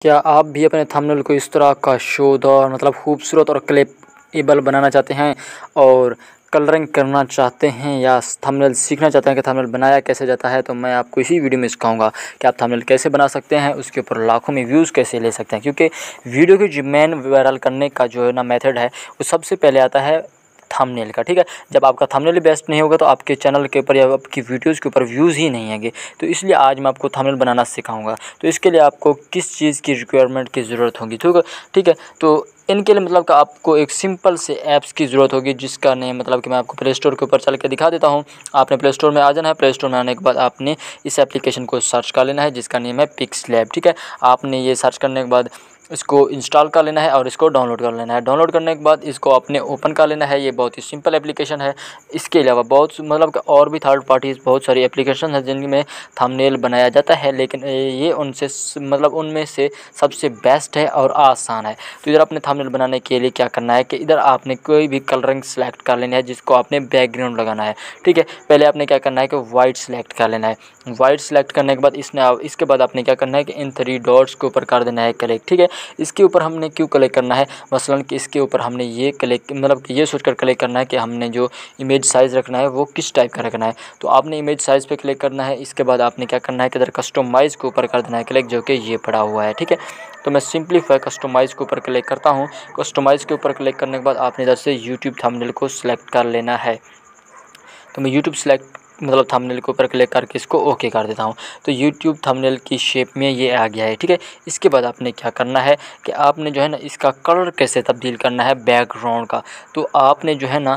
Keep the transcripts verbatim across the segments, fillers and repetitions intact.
क्या आप भी अपने थंबनेल को इस तरह का शानदार मतलब खूबसूरत और क्लिपेबल बनाना चाहते हैं और कलरिंग करना चाहते हैं या थंबनेल सीखना चाहते हैं कि थंबनेल बनाया कैसे जाता है, तो मैं आपको इसी वीडियो में सिखाऊंगा कि आप थंबनेल कैसे बना सकते हैं, उसके ऊपर लाखों में व्यूज़ कैसे ले सकते हैं। क्योंकि वीडियो की जो मेन वायरल करने का जो है ना मेथड है, वो सबसे पहले आता है थंबनेल का। ठीक है, जब आपका थंबनेल बेस्ट नहीं होगा तो आपके चैनल के ऊपर या आपकी वीडियोज़ के ऊपर व्यूज़ ही नहीं आएंगे। तो इसलिए आज मैं आपको थंबनेल बनाना सिखाऊंगा। तो इसके लिए आपको किस चीज़ की रिक्वायरमेंट की ज़रूरत होगी, ठीक है ठीक है तो इनके लिए मतलब कि आपको एक सिंपल से ऐप्स की ज़रूरत होगी, जिसका नेम मतलब कि मैं आपको प्ले स्टोर के ऊपर चल के दिखा देता हूँ। आपने प्ले स्टोर में आ जाना है। प्ले स्टोर में आने के बाद आपने इस एप्लीकेशन को सर्च कर लेना है, जिसका नेम है पिक्सलैब। ठीक है, आपने ये सर्च करने के बाद इसको इंस्टॉल कर लेना है और इसको डाउनलोड कर लेना है। डाउनलोड करने के बाद इसको आपने ओपन कर लेना है। ये बहुत ही सिंपल एप्लीकेशन है। इसके अलावा बहुत मतलब और भी थर्ड पार्टीज बहुत सारी एप्लीकेशन है जिनमें थंबनेल बनाया जाता है, लेकिन ये उनसे मतलब उनमें से सबसे बेस्ट है और आसान है। तो इधर अपने थंबनेल बनाने के लिए क्या करना है कि इधर आपने कोई भी कलरिंग सेलेक्ट कर लेना है, जिसको आपने बैकग्राउंड लगाना है। ठीक है, पहले आपने क्या करना है कि वाइट सेलेक्ट कर लेना है। वाइट सेलेक्ट करने के बाद इसने इसके बाद आपने क्या करना है कि इन थ्री डॉट्स के ऊपर कर देना है क्लिक। ठीक है, इसके ऊपर हमने क्यों क्लिक करना है, मसलन कि इसके ऊपर हमने ये क्लिक मतलब कि ये सोच कर क्लिक करना है कि हमने जो इमेज साइज़ रखना है वो किस टाइप का रखना है। तो आपने इमेज साइज़ पे क्लिक करना है। इसके बाद आपने क्या करना है कि इधर कस्टमाइज़ के ऊपर कर देना है क्लिक, जो कि ये पड़ा हुआ है। ठीक है, तो मैं सिंपलीफाई कस्टमाइज़ के ऊपर क्लिक करता हूँ। कस्टमाइज़ के ऊपर क्लिक करने के बाद आपने इधर से यूट्यूब थंबनेल को सिलेक्ट कर लेना है। तो मैं यूट्यूब सेलेक्ट मतलब थंबनेल के ऊपर क्लिक करके इसको ओके कर देता हूँ। तो यूट्यूब थंबनेल की शेप में ये आ गया है। ठीक है, इसके बाद आपने क्या करना है कि आपने जो है ना इसका कलर कैसे तब्दील करना है बैकग्राउंड का। तो आपने जो है ना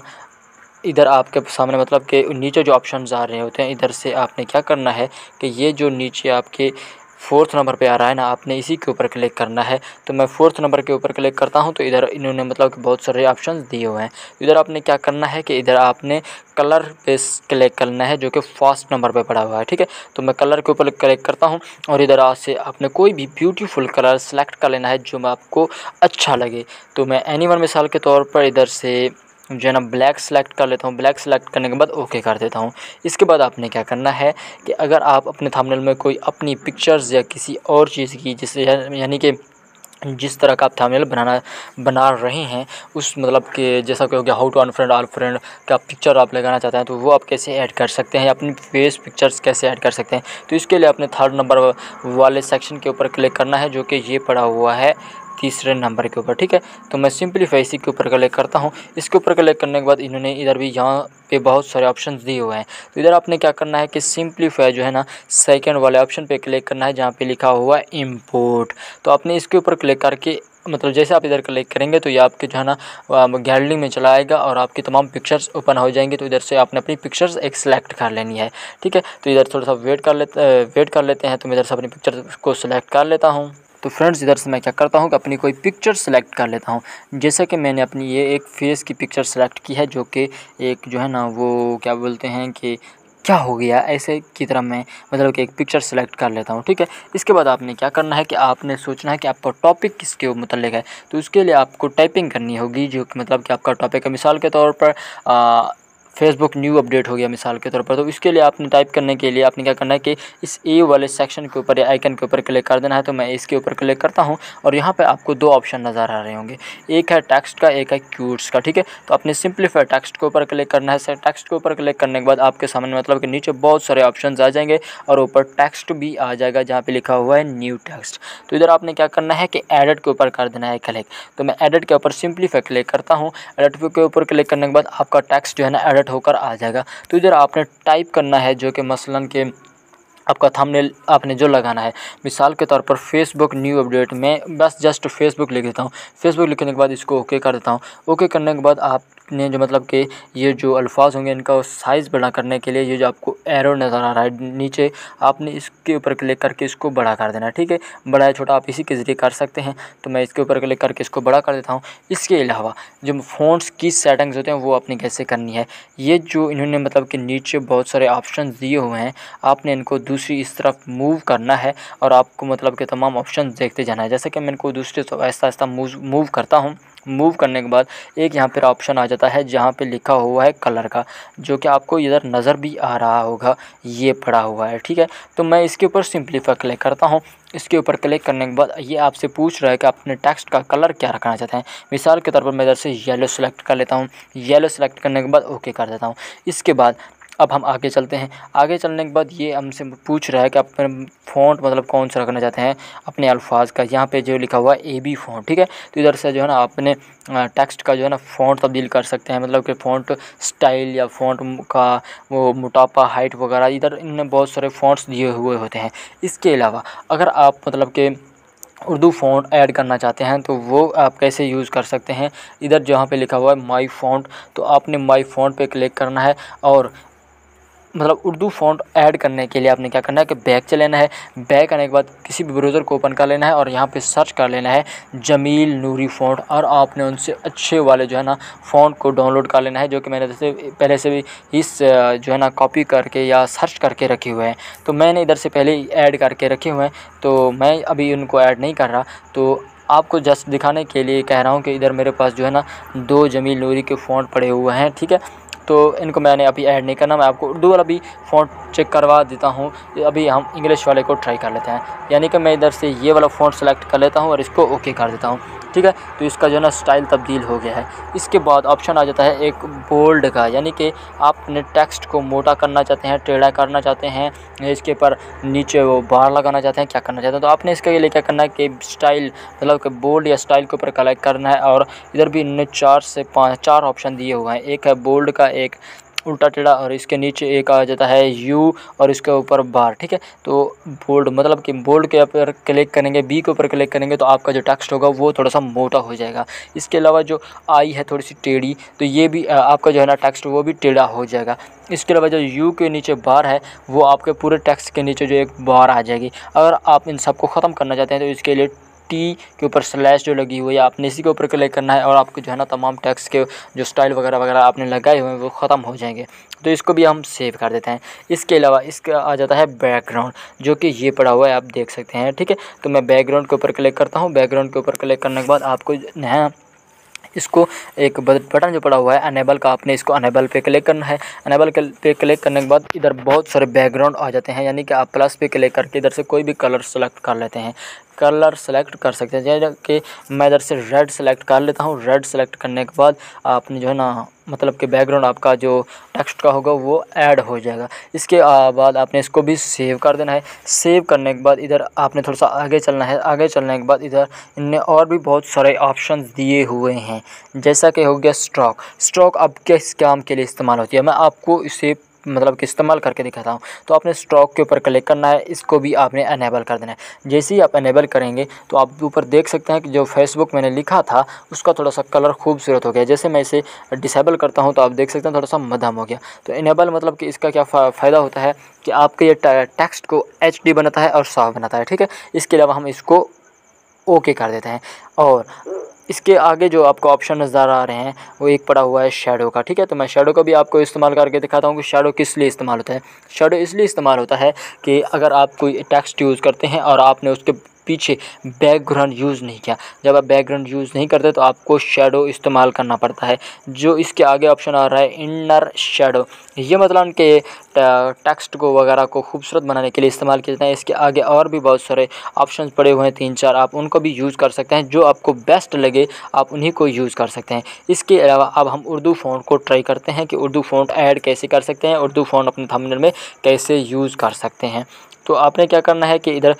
इधर आपके सामने मतलब कि नीचे जो ऑप्शंस आ रहे होते हैं, इधर से आपने क्या करना है कि ये जो नीचे आपके फोर्थ नंबर पे आ रहा है ना, आपने इसी के ऊपर क्लिक करना है। तो मैं फोर्थ नंबर के ऊपर क्लिक करता हूँ। तो इधर इन्होंने मतलब कि बहुत सारे ऑप्शंस दिए हुए हैं। इधर आपने क्या करना है कि इधर आपने कलर पे क्लिक करना है, जो कि फर्स्ट नंबर पे पड़ा हुआ है। ठीक है, तो मैं कलर के ऊपर क्लिक करता हूँ और इधर आज से आपने कोई भी ब्यूटीफुल कलर सेलेक्ट कर लेना है जो आपको अच्छा लगे। तो मैं एनीवन मिसाल के तौर पर इधर से जो है ना ब्लैक सेलेक्ट कर लेता हूँ। ब्लैक सेलेक्ट करने के बाद ओके कर देता हूँ। इसके बाद आपने क्या करना है कि अगर आप अपने थंबनेल में कोई अपनी पिक्चर्स या किसी और चीज़ की जिससे यानी कि जिस तरह का आप थंबनेल बनाना बना रहे हैं उस मतलब कि जैसा कि हो गया how to unfriend all friend का पिक्चर आप लगाना चाहते हैं, तो वो आप कैसे ऐड कर सकते हैं, अपनी फेस पिक्चर्स कैसे ऐड कर सकते हैं। तो इसके लिए अपने थर्ड नंबर वाले सेक्शन के ऊपर क्लिक करना है, जो कि ये पड़ा हुआ है तीसरे नंबर के ऊपर। ठीक है, तो मैं सिंपलीफाई इसी के ऊपर क्लिक करता हूँ। इसके ऊपर क्लिक करने के बाद इन्होंने इधर भी यहाँ पे बहुत सारे ऑप्शंस दिए हुए हैं। तो इधर आपने क्या करना है कि सिंपलीफाई जो है ना सेकंड वाले ऑप्शन पे क्लिक करना है, जहाँ पे लिखा हुआ है इंपोर्ट। तो आपने इसके ऊपर क्लिक करके मतलब जैसे आप इधर क्लिक करेंगे तो ये आपके जो है ना गैलरी में चला आएगा और आपकी तमाम पिक्चर्स ओपन हो जाएंगी। तो इधर से आपने अपनी पिक्चर्स एक सिलेक्ट कर लेनी है। ठीक है, तो इधर थोड़ा सा वेट कर लेते वेट कर लेते हैं। तो मैं इधर से अपनी पिक्चर को सिलेक्ट कर लेता हूँ। तो फ्रेंड्स इधर से मैं क्या करता हूँ कि अपनी कोई पिक्चर सेलेक्ट कर लेता हूँ। जैसा कि मैंने अपनी ये एक फेस की पिक्चर सेलेक्ट की है, जो कि एक जो है ना वो क्या बोलते हैं कि क्या हो गया ऐसे की तरह मैं मतलब कि एक पिक्चर सेलेक्ट कर लेता हूँ। ठीक है, इसके बाद आपने क्या करना है कि आपने सोचना है कि आपका टॉपिक किसके मतलब है। तो उसके लिए आपको टाइपिंग करनी होगी, जो मतलब कि आपका टॉपिक है। मिसाल के तौर पर आ, फेसबुक न्यू अपडेट हो गया मिसाल के तौर पर। तो इसके लिए आपने टाइप करने के लिए आपने क्या करना है कि इस ए वाले सेक्शन के ऊपर या आइकन के ऊपर क्लिक कर देना है। तो मैं इसके ऊपर क्लिक करता हूं और यहां पे आपको दो ऑप्शन नज़र आ रहे होंगे, एक है टेक्स्ट का, एक है कीवर्ड्स का। ठीक है, तो आपने सिंपलीफाई टेक्स्ट के ऊपर क्लिक करना है। सर टेक्स्ट के ऊपर क्लिक करने के बाद आपके सामने मतलब कि नीचे बहुत सारे ऑप्शन आ जाएंगे और ऊपर टेक्स्ट भी आ जाएगा जहाँ पर लिखा हुआ है न्यू टेक्स्ट। तो इधर आपने क्या करना है कि एडिट के ऊपर कर देना है क्लिक। तो मैं एडिट के ऊपर सिंपलीफाई क्लिक करता हूँ। एडिट के ऊपर क्लिक करने के बाद आपका टेक्स्ट जो है ना एडिट होकर आ जाएगा। तो इधर आपने टाइप करना है, जो कि मसलन के आपका थंबनेल आपने जो लगाना है। मिसाल के तौर पर फेसबुक न्यू अपडेट में बस जस्ट फेसबुक लिख देता हूँ। फेसबुक लिखने के बाद इसको ओके कर देता हूँ। ओके करने के बाद आपने जो मतलब कि ये जो अल्फाज होंगे इनका साइज़ बड़ा करने के लिए ये जो आपको एरो नज़र आ रहा है नीचे, आपने इसके ऊपर क्लिक करके इसको बड़ा कर देना है। ठीक है, बड़ा या छोटा आप इसी के ज़रिए कर सकते हैं। तो मैं इसके ऊपर क्लिक करके इसको बड़ा कर देता हूँ। इसके अलावा जो फ़ॉन्ट्स की सेटिंग्स होते हैं वो आपने कैसे करनी है, ये जो इन्होंने मतलब कि नीचे बहुत सारे ऑप्शन दिए हुए हैं, आपने इनको दूसरी इस तरफ मूव करना है और आपको मतलब कि तमाम ऑप्शन देखते जाना है। जैसे कि मैं इनको दूसरी तरफ आहिस्ता आहिस्ता मूव मूव करता हूँ मूव करने के बाद एक यहाँ पर ऑप्शन आ जाता है जहाँ पे लिखा हुआ है कलर का, जो कि आपको इधर नज़र भी आ रहा होगा, ये पड़ा हुआ है। ठीक है, तो मैं इसके ऊपर सिंपलीफाई क्लिक करता हूँ। इसके ऊपर क्लिक करने के बाद ये आपसे पूछ रहा है कि आप अपने टेक्स्ट का कलर क्या रखना चाहते हैं। मिसाल के तौर पर मैं इधर से येलो सेलेक्ट कर लेता हूँ। येलो सेलेक्ट करने के बाद ओके कर देता हूँ। इसके बाद अब हम आगे चलते हैं। आगे चलने के बाद ये हमसे पूछ रहा है कि आप फ़ॉन्ट मतलब कौन सा रखना चाहते हैं अपने अल्फाज का। यहाँ पे जो लिखा हुआ है ए बी फ़ॉन्ट। ठीक है, तो इधर से जो है ना अपने टेक्स्ट का जो है ना फ़ॉन्ट तब्दील कर सकते हैं, मतलब कि फ़ॉन्ट स्टाइल या फ़ॉन्ट का वो मोटापा, हाइट वगैरह, इधर इनने बहुत सारे फ़ॉन्ट्स दिए हुए होते हैं। इसके अलावा अगर आप मतलब कि उर्दू फ़ॉन्ट ऐड करना चाहते हैं तो वो आप कैसे यूज़ कर सकते हैं। इधर जहाँ पे लिखा हुआ है माई फ़ॉन्ट, तो आपने माई फ़ॉन्ट पे क्लिक करना है और मतलब उर्दू फ़ॉन्ट ऐड करने के लिए आपने क्या करना है कि बैक चले लेना है। बैक आने के बाद किसी भी ब्राउज़र को ओपन कर लेना है और यहाँ पे सर्च कर लेना है जमील नूरी फ़ॉन्ट, और आपने उनसे अच्छे वाले जो है ना फ़ॉन्ट को डाउनलोड कर लेना है, जो कि मैंने जैसे पहले से भी इस जो है ना कॉपी करके या सर्च करके रखे हुए हैं। तो मैंने इधर से पहले ही ऐड करके रखे हुए हैं, तो मैं अभी उनको ऐड नहीं कर रहा। तो आपको जस्ट दिखाने के लिए कह रहा हूँ कि इधर मेरे पास जो है ना दो जमील नूरी के फ़ॉन्ट पड़े हुए हैं। ठीक है, तो इनको मैंने अभी ऐड नहीं करना, मैं आपको उर्दू वाला भी फ़ॉन्ट चेक करवा देता हूँ। अभी हम इंग्लिश वाले को ट्राई कर लेते हैं, यानी कि मैं इधर से ये वाला फ़ॉन्ट सेलेक्ट कर लेता हूँ और इसको ओके कर देता हूँ। ठीक है, तो इसका जो है ना स्टाइल तब्दील हो गया है। इसके बाद ऑप्शन आ जाता है एक बोल्ड का, यानी कि आप अपने टेक्स्ट को मोटा करना चाहते हैं, टेढ़ा करना चाहते हैं, इसके ऊपर नीचे वो बार लगाना चाहते हैं, क्या करना चाहते हैं। तो आपने इसके लिए क्या करना है कि स्टाइल मतलब कि बोल्ड या स्टाइल के ऊपर क्लिक करना है, और इधर भी इन्होंने चार से पाँच चार ऑप्शन दिए हुए हैं। एक है बोल्ड का, एक उल्टा टेढ़ा, और इसके नीचे एक आ जाता है यू और इसके ऊपर बार। ठीक है, तो बोल्ड मतलब कि बोल्ड के ऊपर क्लिक करेंगे, बी के ऊपर क्लिक करेंगे तो आपका जो टेक्स्ट होगा वो थोड़ा सा मोटा हो जाएगा। इसके अलावा जो आई है थोड़ी सी टेढ़ी, तो ये भी आपका जो है ना टेक्स्ट वो भी टेढ़ा हो जाएगा। इसके अलावा जो यू के नीचे बार है वो आपके पूरे टेक्स्ट के नीचे जो एक बार आ जाएगी। अगर आप इन सबको ख़त्म करना चाहते हैं तो इसके लिए टी के ऊपर स्लैश जो लगी हुई है आपने इसी के ऊपर क्लिक करना है, और आपको जो है ना तमाम टेक्स्ट के जो स्टाइल वगैरह वगैरह आपने लगाए हुए हैं वो ख़त्म हो जाएंगे। तो इसको भी हम सेव कर देते हैं। इसके अलावा इसका आ जाता है बैकग्राउंड, जो कि ये पड़ा हुआ है, आप देख सकते हैं। ठीक है, तो मैं बैकग्राउंड के ऊपर क्लिक करता हूँ। बैकग्राउंड के ऊपर क्लिक करने के बाद आपको यहाँ इसको एक बटन जो पड़ा हुआ है अनेबल का, आपने इसको अनेबल पे क्लिक करना है। अनेबल पे क्लिक करने के बाद इधर बहुत सारे बैकग्राउंड आ जाते हैं, यानी कि आप प्लस पे क्लिक करके इधर से कोई भी कलर सेलेक्ट कर लेते हैं, कलर सेलेक्ट कर सकते हैं। जैसे कि मैं इधर से रेड सेलेक्ट कर लेता हूँ। रेड सेलेक्ट करने के बाद आपने जो है ना मतलब कि बैकग्राउंड आपका जो टेक्स्ट का होगा वो ऐड हो जाएगा। इसके बाद आपने इसको भी सेव कर देना है। सेव करने के बाद इधर आपने थोड़ा सा आगे चलना है। आगे चलने के बाद इधर इनने और भी बहुत सारे ऑप्शंस दिए हुए हैं, जैसा कि हो गया स्ट्रोक। स्ट्रोक अब किस काम के लिए इस्तेमाल होती है मैं आपको इसे मतलब कि इस्तेमाल करके दिखाता हूँ। तो आपने स्ट्रोक के ऊपर क्लिक करना है, इसको भी आपने अनेबल कर देना है। जैसे ही आप अनेबल करेंगे तो आप ऊपर देख सकते हैं कि जो फेसबुक मैंने लिखा था उसका थोड़ा सा कलर खूबसूरत हो गया। जैसे मैं इसे डिसेबल करता हूँ तो आप देख सकते हैं थोड़ा सा मध्यम हो गया। तो इनेबल मतलब कि इसका क्या फ़ायदा होता है कि आपके ये टेक्स्ट को एच डी बनाता है और साफ बनाता है। ठीक है, इसके अलावा हम इसको ओके कर देते हैं। और इसके आगे जो आपको ऑप्शन नज़र आ रहे हैं वो एक पड़ा हुआ है शैडो का। ठीक है, तो मैं शैडो का भी आपको इस्तेमाल करके दिखाता हूँ कि शैडो किस लिए इस्तेमाल होता है। शैडो इसलिए इस्तेमाल होता है कि अगर आप कोई टेक्स्ट यूज़ करते हैं और आपने उसके पीछे बैकग्राउंड यूज़ नहीं किया, जब आप बैकग्राउंड यूज़ नहीं करते तो आपको शैडो इस्तेमाल करना पड़ता है। जो इसके आगे ऑप्शन आ रहा है इनर शैडो, ये मतलब कि टेक्स्ट को वगैरह को खूबसूरत बनाने के लिए इस्तेमाल किया जाता है। इसके आगे और भी बहुत सारे ऑप्शंस पड़े हुए हैं, तीन चार, आप उनको भी यूज़ कर सकते हैं। जो आपको बेस्ट लगे आप उन्हीं को यूज़ कर सकते हैं। इसके अलावा अब हम उर्दू फ़ॉन्ट को ट्राई करते हैं कि उर्दू फ़ॉन्ट ऐड कैसे कर सकते हैं, उर्दू फ़ॉन्ट अपने थंबनेल में कैसे यूज़ कर सकते हैं। तो आपने क्या करना है कि इधर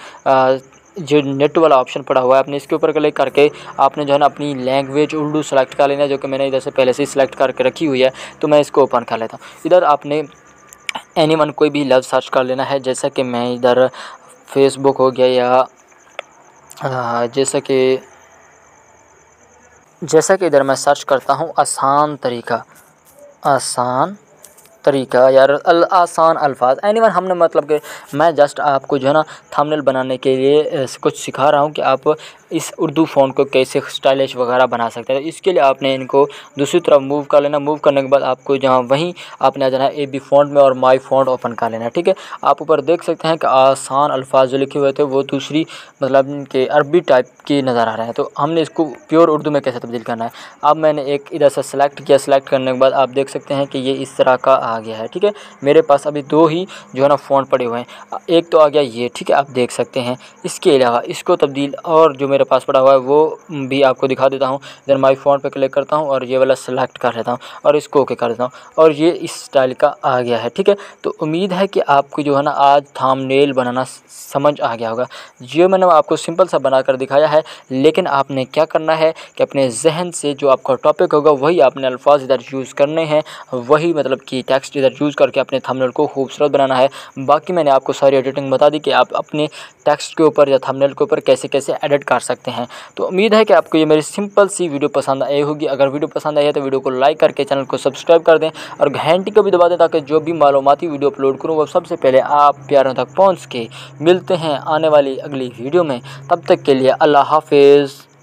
जो नेट वाला ऑप्शन पड़ा हुआ है आपने इसके ऊपर क्लिक करके आपने जो है ना अपनी लैंग्वेज उर्दू सेलेक्ट कर लेना है, जो कि मैंने इधर से पहले से ही सिलेक्ट करके रखी हुई है। तो मैं इसको ओपन कर लेता हूँ। इधर आपने एनी वन कोई भी लफ्ज़ सर्च कर लेना है, जैसा कि मैं इधर फेसबुक हो गया या जैसा कि जैसा कि इधर मैं सर्च करता हूँ आसान तरीका, आसान तरीका यार अल आसान अल्फाज एनीवन हमने मतलब कि मैं जस्ट आपको जो है ना थंबनेल बनाने के लिए कुछ सिखा रहा हूँ कि आप इस उर्दू फ़ॉन्ट को कैसे स्टाइलिश वगैरह बना सकते हैं। तो इसके लिए आपने इनको दूसरी तरफ मूव कर लेना। मूव करने के बाद आपको जहाँ वहीं आपने आ जाना है ए बी फ़ॉन्ट में और माई फ़ॉन्ट ओपन कर लेना है, ठीक है। आप ऊपर देख सकते हैं कि आसान अल्फाज जो लिखे हुए थे वो दूसरी मतलब के अरबी टाइप की नज़र आ रहे हैं। तो हमने इसको प्योर उर्दू में कैसे तब्दील करना है। अब मैंने एक इधर से सेलेक्ट किया। सेलेक्ट करने के बाद आप देख सकते हैं कि ये इस तरह का आ गया है, ठीक है। मेरे पास अभी दो ही जो है ना फ़ॉन्ट पड़े हुए हैं। एक तो आ गया ये, ठीक है, आप देख सकते हैं। इसके अलावा इसको तब्दील और जो मेरे पास पड़ा हुआ है वो भी आपको दिखा देता हूँ। इधर माई फ़ॉन्ट पे क्लिक करता हूँ और ये वाला सेलेक्ट कर लेता हूँ और इसको ओके कर देता हूँ और ये इस स्टाइल का आ गया है, ठीक है। तो उम्मीद है कि आपको जो है ना आज थंबनेल बनाना समझ आ गया होगा। जो मैंने आपको सिंपल सा बनाकर दिखाया है, लेकिन आपने क्या करना है कि अपने जहन से जो आपका टॉपिक होगा वही आपने अल्फाज इधर यूज़ करने हैं, वही मतलब कि टेक्स्ट इधर यूज़ करके अपने थंबनेल को खूबसूरत बनाना है। बाकी मैंने आपको सारी एडिटिंग बता दी कि आप अपने टेक्स्ट के ऊपर या थंबनेल के ऊपर कैसे कैसे एडिट कर सकते हैं। तो उम्मीद है कि आपको ये मेरी सिंपल सी वीडियो पसंद आई होगी। अगर वीडियो पसंद आई है तो वीडियो को लाइक करके चैनल को सब्सक्राइब कर दें और घंटी को भी दबा दें ताकि जो भी मालूमाती वीडियो अपलोड करूँ वो सबसे पहले आप प्यारों तक पहुँच के। मिलते हैं आने वाली अगली वीडियो में, तब तक के लिए अल्लाह हाफिज़।